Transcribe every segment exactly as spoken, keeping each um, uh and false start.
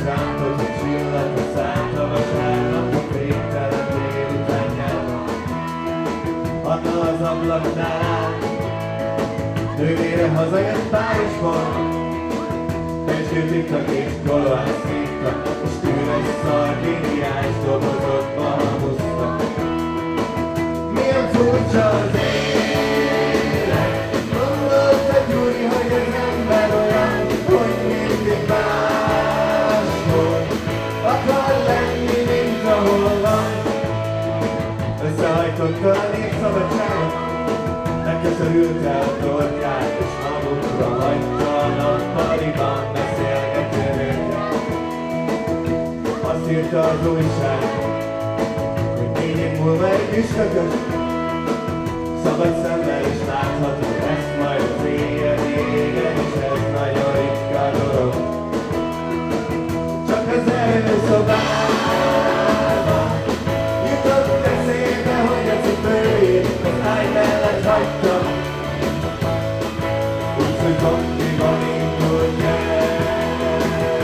rántott a csillag, a szállt a vasárnapok végtelen délutánjában. Anna az ablaknál áll, nővére hazajött Párizsból. Felsőt ittak és kolóást szívtak, és tűnös szardiniás dobozokba hamuztak. Milyen furcsa az élet, gondolta Gyuri, hogy az ember olyan, hogy mindig máshol akar lenni, mint ahol van. Összehajtotta a népszabadságot, megköszörülte a torkát, és magukra hagyta a nappaliban beszélgető nőket. Azt írta az újság, hogy négy év múlva egy üstökös, szabad szemmel is látható lesz majd az éjjel égen, és ez nagyon ritka dolog. Csak az előszobában jutott eszébe, hogy a cipőjét az ágy mellett hagyta. Úgy, hogy kombiban indult el.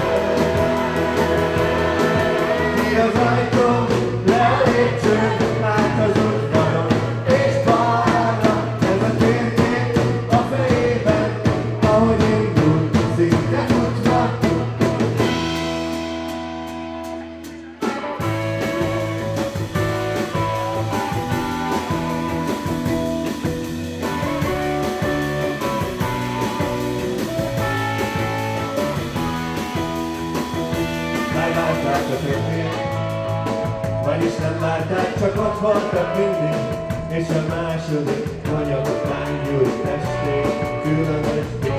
Ki az ajtó, le a lépcsőn, át az udvaron, és balra ez a térkép a fejében, ahogy indult, szinte futva. Megvárták a többét, vagyis nem várták, csak ott voltak mindig, és a második konyag után Gyuri testék különös